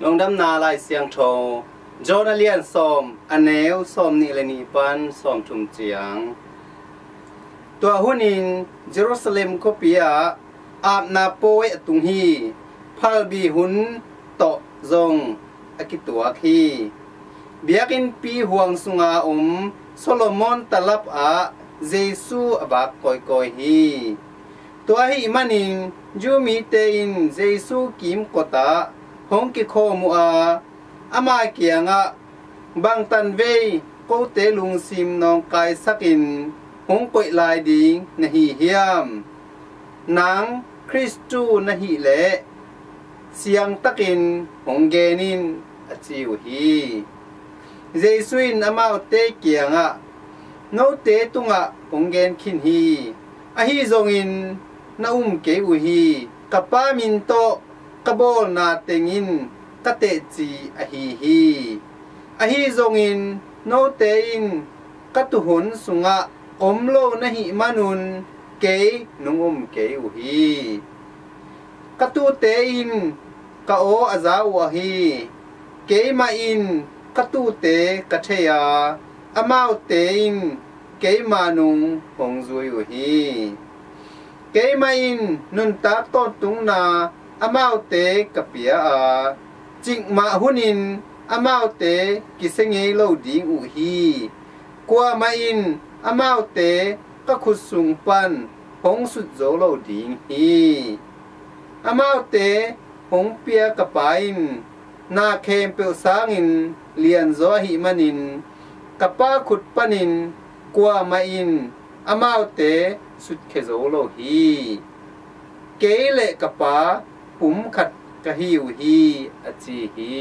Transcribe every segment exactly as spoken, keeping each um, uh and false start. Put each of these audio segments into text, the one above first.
ลงดำนาลายเสียงโทโจนาเลียนสมอันเนวสมนิเลนีปันสมชุมเจียงตัวหุนินเยรูซาเล็มก็เปียอาบนาโปยตุงฮีพัลบีหุนโตจงอากิตัวคีเบียกินปีห่วงสุงาอมโซโลมอนตลับอาเจซูอบากกอยกอยฮีตัวฮีมันิงจูมีเตอินเจซูกิมกตาฮงกิโคมัวอามาเกียงะบางตันเวโกเตลุงซิมนองกายสักินฮงกอยลายดิงนหีเฮียมนางคริสตูนหีเลเสียงตะกินฮงเกนินอจิวฮีเจสุอินอามาเตเกียงะโนเตตุงะฮงเกนคินฮีอะฮีซงอินนาอุมเกอุฮีกะปามินโตกะโบนาเตงินกะเตจีอะฮีฮีอะฮีซงอินโนเตอินกะตุหุนสุงะอมโลนะหิมานุนเกนุงอุมเกอุฮีกะตุเตอินกะโออะซาวะฮีเกมาอินกะตุเตกะเทยาอะมาวเตอินเกมานุงฮงซุยอุฮีเกมาอินนุนตาต้นตุงนาอามาวเตกะเปียอาจิงมาหุนินอามาวเตกิเสงเอโลดิงอุฮีกัวมาอินอามาวเตกะขุสุงปันหงสุดโจโลดิงฮีอามาวเตหงเปียกะปาอินนาเคมเปลสางินเลียนโซหิมันินกะปาขุดปานินกัวมาอินอามาวเตสุดเคโจโลฮีเกเลกะปาปุมขัดกะฮิวฮีอจีฮี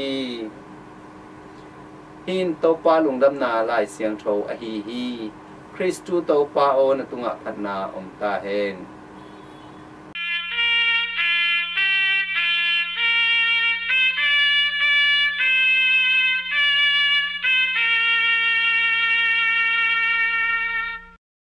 หินโตปาลุงดำนาลายเสียงโทอฮีฮีคริสตูโตปาโอนตุงะพัดนาอมตาเฮน